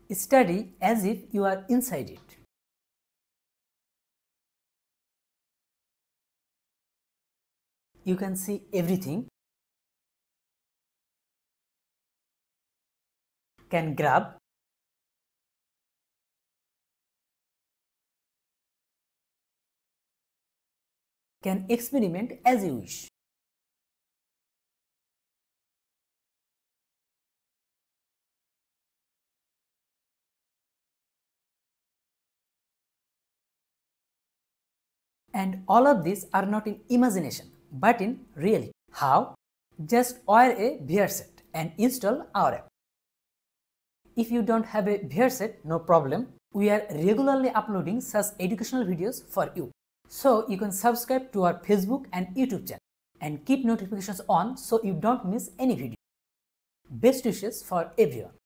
Study as if you are inside it. You can see everything, can grab, can experiment as you wish. And all of these are not in imagination, but in reality. How? Just wear a VR set and install our app. If you don't have a VR set, no problem. We are regularly uploading such educational videos for you. So you can subscribe to our Facebook and YouTube channel and keep notifications on so you don't miss any video. Best wishes for everyone.